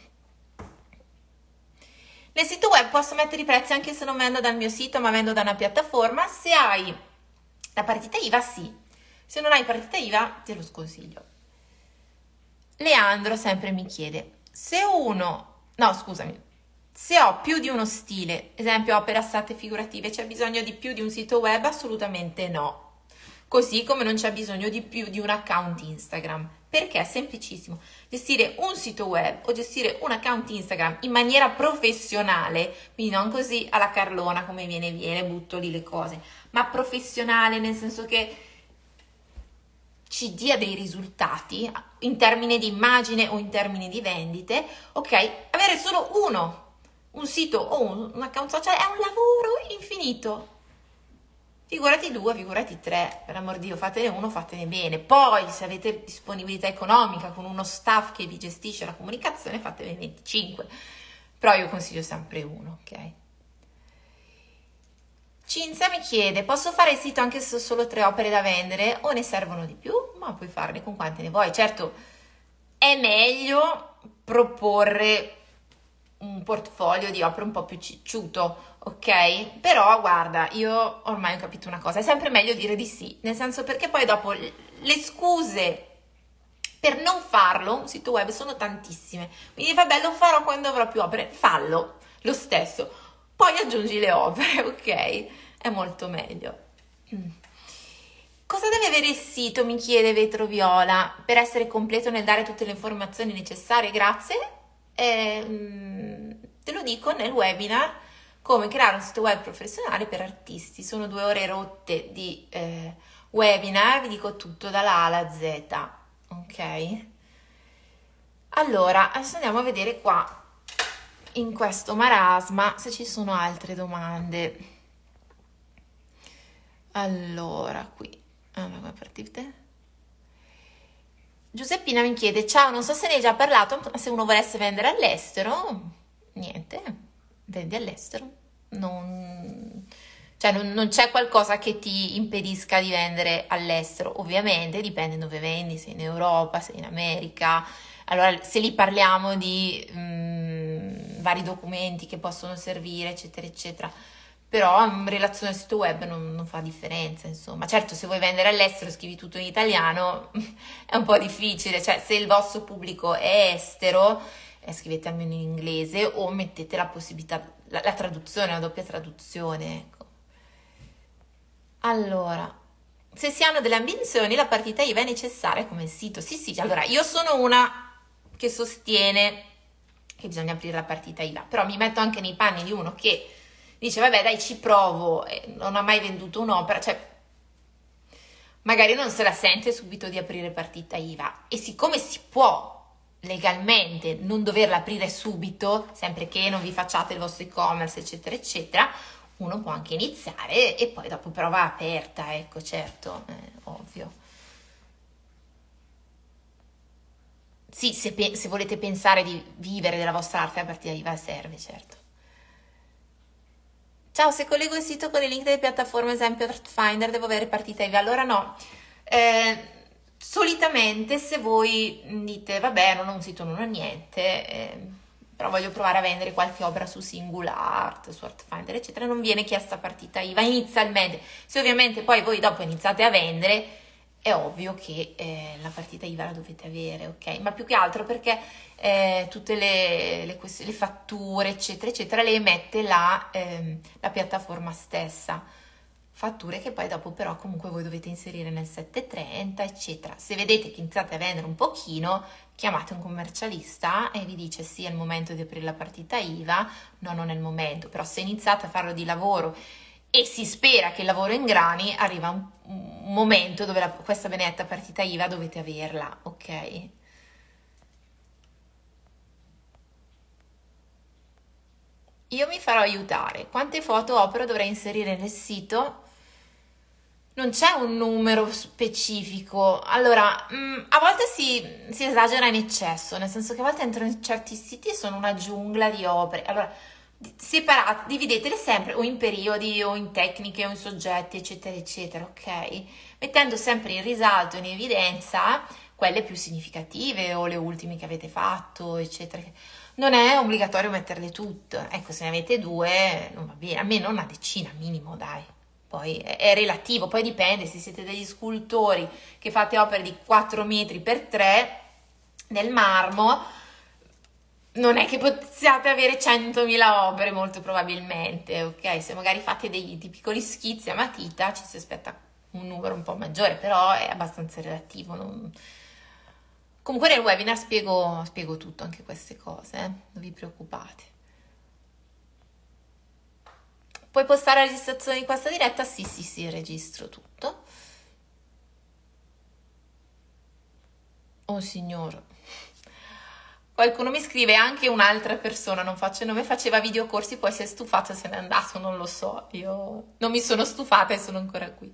Nel sito web posso mettere i prezzi anche se non vendo dal mio sito, ma vendo da una piattaforma. Se hai la partita I V A, sì. Se non hai partita I V A, te lo sconsiglio. Leandro sempre mi chiede, se uno, no scusami, se ho più di uno stile, esempio opere astratte figurative, c'è bisogno di più di un sito web? Assolutamente no. Così come non c'è bisogno di più di un account Instagram, perché è semplicissimo. Gestire un sito web o gestire un account Instagram in maniera professionale, quindi non così alla Carlona come viene viene, butto lì le cose, ma professionale nel senso che ci dia dei risultati in termini di immagine o in termini di vendite, ok? Avere solo uno, un sito o un, un account social è un lavoro infinito. Figurati due, figurati tre, per amor di Dio, fatene uno, fatene bene. Poi, se avete disponibilità economica con uno staff che vi gestisce la comunicazione, fatene venticinque. Però io consiglio sempre uno, ok? Cinzia mi chiede, posso fare il sito anche se ho solo tre opere da vendere o ne servono di più? Ma puoi farne con quante ne vuoi. Certo, è meglio proporre un portfolio di opere un po' più cicciuto, ok? Però guarda, io ormai ho capito una cosa, è sempre meglio dire di sì, nel senso perché poi dopo le scuse per non farlo, un sito web sono tantissime, quindi vabbè lo farò quando avrò più opere, fallo lo stesso, poi aggiungi le opere, ok? È molto meglio. Mm. Cosa deve avere il sito, mi chiede Vetro Viola, per essere completo nel dare tutte le informazioni necessarie? Grazie. Eh, te lo dico nel webinar come creare un sito web professionale per artisti. Sono due ore rotte di eh, webinar, vi dico tutto dalla A alla Z, ok? Allora, adesso andiamo a vedere qua in questo marasma se ci sono altre domande. Allora, qui, allora, come partite? Giuseppina mi chiede, ciao, non so se ne hai già parlato, ma se uno volesse vendere all'estero, niente, vendi all'estero. Non, cioè non, non c'è qualcosa che ti impedisca di vendere all'estero. Ovviamente dipende dove vendi, se in Europa, se in America. Allora, se lì parliamo di mm, vari documenti che possono servire, eccetera, eccetera. Però in relazione al sito web non, non fa differenza, insomma. Certo, se vuoi vendere all'estero, scrivi tutto in italiano, è un po' difficile. Cioè, se il vostro pubblico è estero, eh, scrivete almeno in inglese o mettete la possibilità, la, la traduzione, la doppia traduzione, ecco. Allora, se si hanno delle ambizioni, la partita I V A è necessaria come sito. Sì, sì, allora, io sono una che sostiene che bisogna aprire la partita I V A, però mi metto anche nei panni di uno che dice, vabbè, dai, ci provo, eh, non ha mai venduto un'opera, cioè magari non se la sente subito di aprire partita I V A, e siccome si può legalmente non doverla aprire subito, sempre che non vi facciate il vostro e-commerce, eccetera, eccetera, uno può anche iniziare e poi dopo però va aperta, ecco, certo, eh, ovvio. Sì, se, pe- se volete pensare di vivere della vostra arte, la partita I V A serve, certo. Ciao, se collego il sito con i link delle piattaforme, esempio Artfinder, devo avere partita I V A? Allora no. Eh, solitamente se voi dite, vabbè, non ho un sito, non ho niente, eh, però voglio provare a vendere qualche opera su Singular, su Artfinder, eccetera, non viene chiesta partita I V A inizialmente. Se ovviamente poi voi dopo iniziate a vendere, è ovvio che eh, la partita I V A la dovete avere, ok? Ma più che altro perché eh, tutte le, le, quest- le fatture, eccetera, eccetera, le emette la, ehm, la piattaforma stessa. Fatture che poi dopo però comunque voi dovete inserire nel settecentotrenta, eccetera. Se vedete che iniziate a vendere un pochino, chiamate un commercialista e vi dice sì, è il momento di aprire la partita I V A, no, non è il momento. Però se iniziate a farlo di lavoro e si spera che il lavoro ingrani, arriva un, un momento dove la- questa benedetta partita I V A dovete averla, ok? Io mi farò aiutare. Quante foto o opere dovrei inserire nel sito? Non c'è un numero specifico. Allora, mm, a volte si, si esagera in eccesso, nel senso che a volte entro in certi siti e sono una giungla di opere. Allora, di- separate, dividetele sempre o in periodi o in tecniche o in soggetti, eccetera, eccetera, ok? Mettendo sempre in risalto, in evidenza quelle più significative o le ultime che avete fatto, eccetera. Non è obbligatorio metterle tutte. Ecco, se ne avete due, non va bene, almeno una decina minimo, dai. Poi è, è relativo, poi dipende se siete degli scultori che fate opere di quattro metri per tre nel marmo, non è che possiate avere centomila opere molto probabilmente, ok? Se magari fate dei, dei piccoli schizzi a matita ci si aspetta un numero un po' maggiore, però è abbastanza relativo. non- Comunque nel webinar spiego, spiego tutto, anche queste cose, eh? Non vi preoccupate. Puoi postare la registrazione di questa diretta? Sì, sì, sì, registro tutto. Oh signor. Qualcuno mi scrive, anche un'altra persona, non faccio il nome, faceva videocorsi, poi si è stufato e se n'è andato, non lo so. Io non mi sono stufata e sono ancora qui.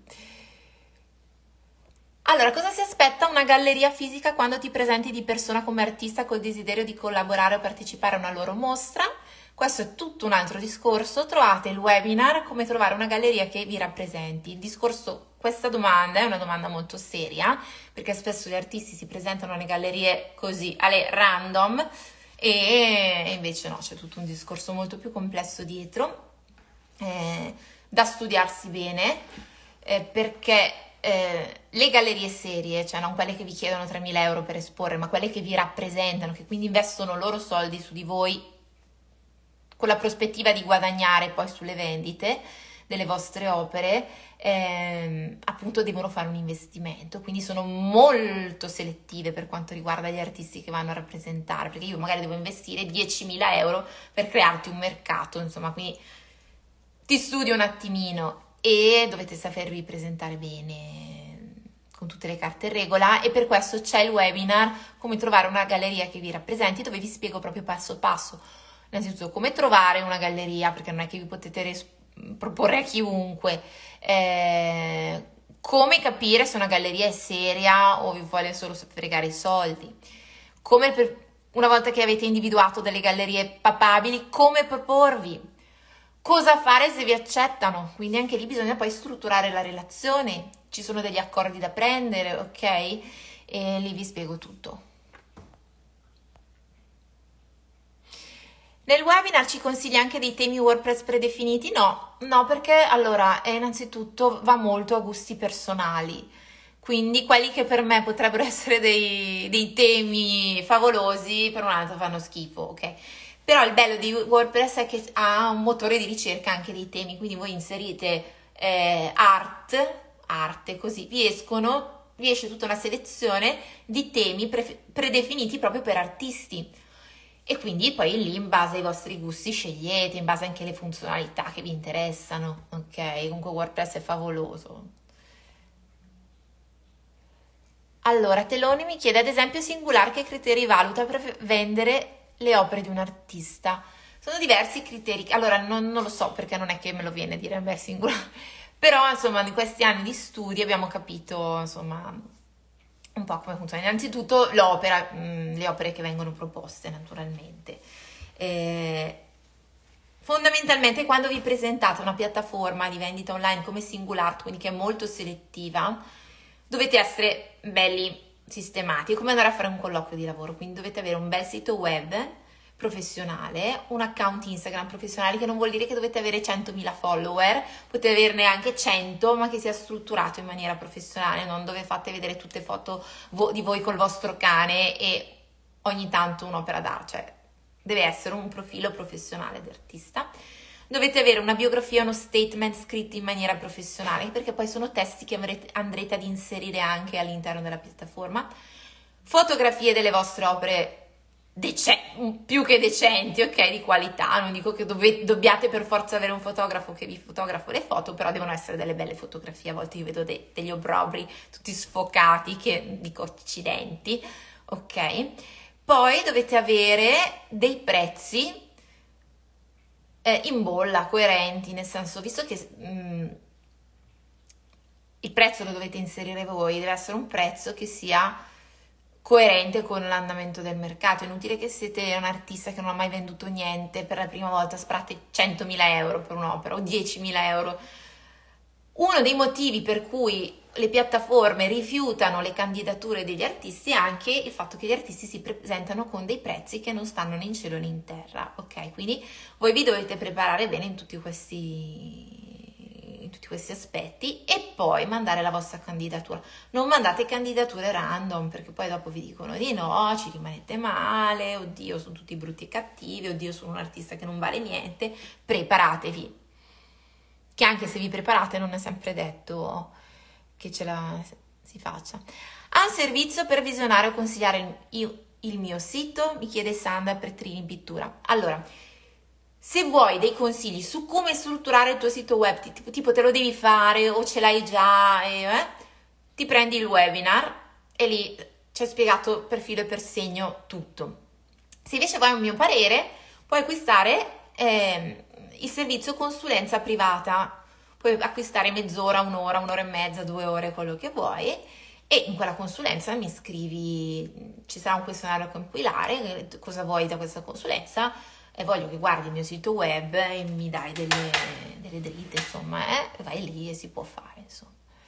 Allora, cosa si aspetta una galleria fisica quando ti presenti di persona come artista col desiderio di collaborare o partecipare a una loro mostra? Questo è tutto un altro discorso. Trovate il webinar come trovare una galleria che vi rappresenti. Il discorso, questa domanda è una domanda molto seria, perché spesso gli artisti si presentano alle gallerie così, alle random, e invece no, c'è tutto un discorso molto più complesso dietro, eh, da studiarsi bene, eh, perché eh, le gallerie serie, cioè non quelle che vi chiedono tremila euro per esporre, ma quelle che vi rappresentano, che quindi investono loro soldi su di voi con la prospettiva di guadagnare poi sulle vendite delle vostre opere, ehm, appunto devono fare un investimento, quindi sono molto selettive per quanto riguarda gli artisti che vanno a rappresentare, perché io magari devo investire diecimila euro per crearti un mercato, insomma, quindi ti studi un attimino e dovete sapervi presentare bene con tutte le carte in regola, e per questo c'è il webinar come trovare una galleria che vi rappresenti, dove vi spiego proprio passo passo innanzitutto come trovare una galleria, perché non è che vi potete res- proporre a chiunque. Eh, come capire se una galleria è seria o vi vuole solo fregare i soldi. Come per, una volta che avete individuato delle gallerie papabili, come proporvi. Cosa fare se vi accettano? Quindi anche lì bisogna poi strutturare la relazione. Ci sono degli accordi da prendere, ok? E lì vi spiego tutto. Nel webinar ci consiglia anche dei temi WordPress predefiniti? No, no, perché allora eh, innanzitutto va molto a gusti personali, quindi quelli che per me potrebbero essere dei, dei temi favolosi, per un altro fanno schifo, ok? Però il bello di WordPress è che ha un motore di ricerca anche dei temi, quindi voi inserite eh, art, arte, così vi escono, vi esce tutta una selezione di temi pre- predefiniti proprio per artisti. E quindi poi lì in base ai vostri gusti scegliete, in base anche alle funzionalità che vi interessano, ok? Comunque WordPress è favoloso. Allora, Teloni mi chiede ad esempio Singular che criteri valuta per vendere le opere di un artista. Sono diversi criteri, allora non, non lo so perché non è che me lo viene a dire beh, Singular, però insomma in questi anni di studi abbiamo capito insomma un po' come funziona. Innanzitutto l'opera, mh, le opere che vengono proposte naturalmente. Eh, fondamentalmente quando vi presentate una piattaforma di vendita online come Singular, quindi che è molto selettiva, dovete essere belli sistemati, è come andare a fare un colloquio di lavoro, quindi dovete avere un bel sito web professionale, un account Instagram professionale, che non vuol dire che dovete avere centomila follower, potete averne anche cento, ma che sia strutturato in maniera professionale, non dove fate vedere tutte foto vo- di voi col vostro cane e ogni tanto un'opera d'arte, cioè deve essere un profilo professionale di artista. Dovete avere una biografia, uno statement scritti in maniera professionale, perché poi sono testi che andrete, andrete ad inserire anche all'interno della piattaforma. Fotografie delle vostre opere Dece- più che decenti, ok, di qualità, non dico che dove- dobbiate per forza avere un fotografo che vi fotografa le foto, però devono essere delle belle fotografie. A volte io vedo de- degli obbrobri tutti sfocati che dico accidenti, ok? Poi dovete avere dei prezzi eh, in bolla, coerenti, nel senso, visto che mh, il prezzo lo dovete inserire voi, deve essere un prezzo che sia coerente con l'andamento del mercato. È inutile che siete un artista che non ha mai venduto niente, per la prima volta sparate centomila euro per un'opera o diecimila euro. Uno dei motivi per cui le piattaforme rifiutano le candidature degli artisti è anche il fatto che gli artisti si presentano con dei prezzi che non stanno né in cielo né in terra, ok? Quindi voi vi dovete preparare bene in tutti questi in tutti questi aspetti e poi mandare la vostra candidatura. Non mandate candidature random, perché poi dopo vi dicono di no, ci rimanete male, oddio sono tutti brutti e cattivi, oddio sono un artista che non vale niente. Preparatevi, che anche se vi preparate non è sempre detto che ce la si faccia. Ha un servizio per visionare o consigliare il, il mio sito? Mi chiede Sandra Petrini Pittura. Allora, se vuoi dei consigli su come strutturare il tuo sito web, tipo, tipo te lo devi fare o ce l'hai già, e, eh, ti prendi il webinar e lì c'è spiegato per filo e per segno tutto. Se invece vuoi un mio parere, puoi acquistare eh, il servizio consulenza privata, puoi acquistare mezz'ora, un'ora, un'ora e mezza, due ore, quello che vuoi, e in quella consulenza mi scrivi, ci sarà un questionario da compilare, cosa vuoi da questa consulenza, e voglio che guardi il mio sito web e mi dai delle, delle dritte, insomma, eh? Vai lì e si può fare, insomma.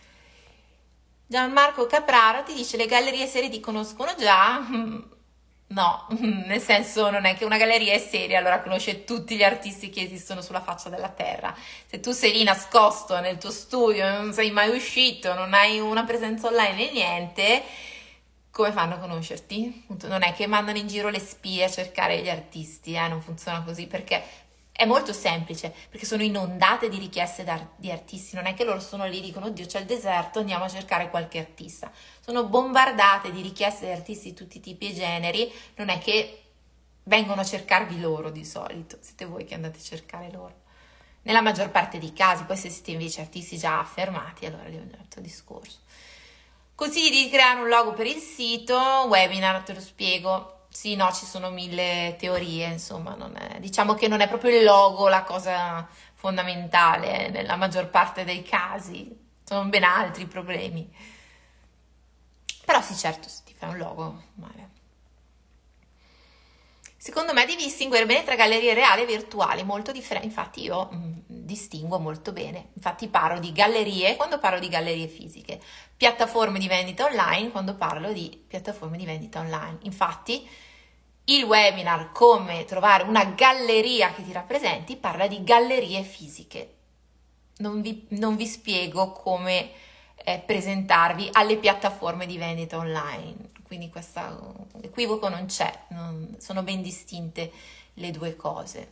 Gianmarco Caprara ti dice le gallerie serie ti conoscono già? No, nel senso non è che una galleria è seria, allora conosce tutti gli artisti che esistono sulla faccia della terra. Se tu sei lì nascosto nel tuo studio, non sei mai uscito, non hai una presenza online né niente, come fanno a conoscerti? Non è che mandano in giro le spie a cercare gli artisti, eh? Non funziona così, perché è molto semplice, perché sono inondate di richieste di artisti, non è che loro sono lì e dicono oddio c'è il deserto, andiamo a cercare qualche artista. Sono bombardate di richieste di artisti di tutti i tipi e generi, non è che vengono a cercarvi loro di solito, siete voi che andate a cercare loro. Nella maggior parte dei casi, poi se siete invece artisti già affermati, allora lì è un altro discorso. Consigli di creare un logo per il sito, webinar, te lo spiego. sì, no, ci sono mille teorie, insomma, non è- diciamo che non è proprio il logo la cosa fondamentale, eh, nella maggior parte dei casi, sono ben altri i problemi. Però sì, certo, se ti fai un logo, male. Secondo me devi distinguere bene tra gallerie reali e virtuali, molto differenti. Infatti io mm, distingo molto bene. Infatti parlo di gallerie quando parlo di gallerie fisiche, piattaforme di vendita online quando parlo di piattaforme di vendita online. Infatti il webinar Come trovare una galleria che ti rappresenti parla di gallerie fisiche. Non vi, non vi spiego come eh, presentarvi alle piattaforme di vendita online. Quindi questo equivoco non c'è, non- sono ben distinte le due cose.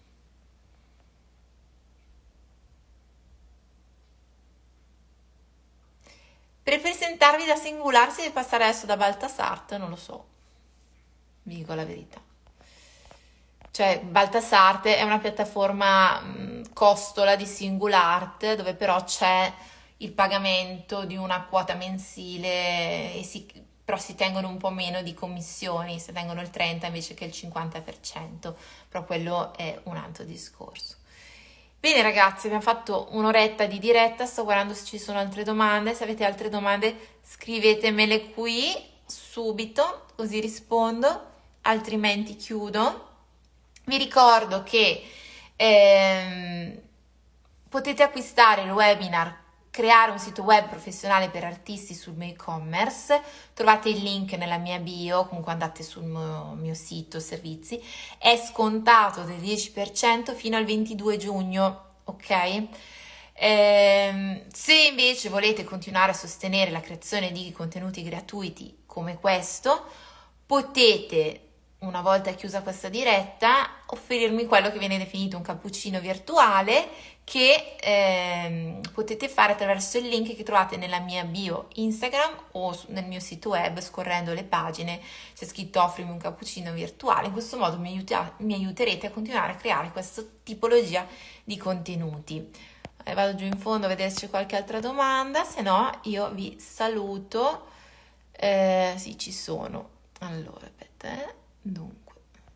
Per presentarvi da Singular si deve passare adesso da Baltasart, non lo so, vi dico la verità. Cioè, Baltasart è una piattaforma mh, costola di Singulart, dove però c'è il pagamento di una quota mensile, e si- però si tengono un po' meno di commissioni, si tengono il trenta invece che il cinquanta per cento, però quello è un altro discorso. Bene ragazzi, abbiamo fatto un'oretta di diretta, sto guardando se ci sono altre domande, se avete altre domande scrivetemele qui subito, così rispondo, altrimenti chiudo. Vi ricordo che ehm, potete acquistare il webinar Creare un sito web professionale per artisti sul mio e-commerce, trovate il link nella mia bio, comunque andate sul mio, mio sito servizi, è scontato del dieci per cento fino al ventidue giugno, ok? Ehm, se invece volete continuare a sostenere la creazione di contenuti gratuiti come questo, potete, una volta chiusa questa diretta, offrirmi quello che viene definito un cappuccino virtuale che ehm, potete fare attraverso il link che trovate nella mia bio Instagram o su- nel mio sito web. Scorrendo le pagine c'è scritto offrimi un cappuccino virtuale. In questo modo mi, aiuta- mi aiuterete a continuare a creare questa tipologia di contenuti. Eh, vado giù in fondo a vedere se c'è qualche altra domanda, se no io vi saluto. Eh, sì, ci sono. Allora, aspetta, eh. Dunque,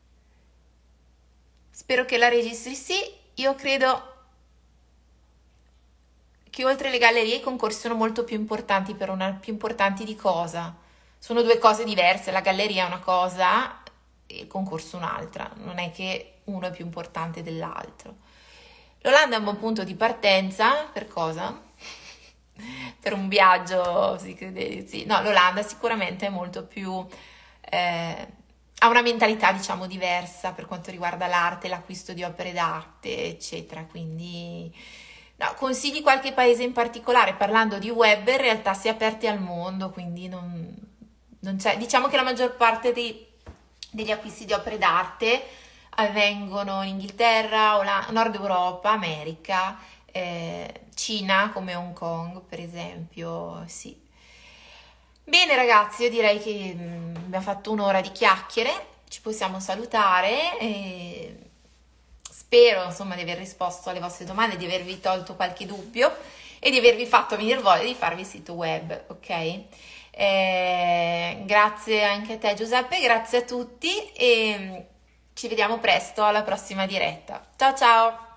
spero che la registri. Sì, io credo che oltre le gallerie i concorsi sono molto più importanti per una più importanti di cosa? Sono due cose diverse, la galleria è una cosa e il concorso un'altra, non è che uno è più importante dell'altro. L'Olanda è un buon punto di partenza per cosa? Per un viaggio, si crede, sì. No, l'Olanda sicuramente è molto più eh, ha una mentalità, diciamo, diversa per quanto riguarda l'arte, l'acquisto di opere d'arte, eccetera. Quindi, no, consigli qualche paese in particolare? Parlando di web, in realtà si è aperti al mondo, quindi non, non c'è. Diciamo che la maggior parte dei- degli acquisti di opere d'arte avvengono in Inghilterra, Ola- Nord Europa, America, eh, Cina come Hong Kong, per esempio, sì. Bene ragazzi, io direi che mm, abbiamo fatto un'ora di chiacchiere, ci possiamo salutare e spero insomma di aver risposto alle vostre domande, di avervi tolto qualche dubbio e di avervi fatto venire voglia di farvi il sito web, ok? Eh, grazie anche a te Giuseppe, grazie a tutti e mm, ci vediamo presto alla prossima diretta. Ciao ciao!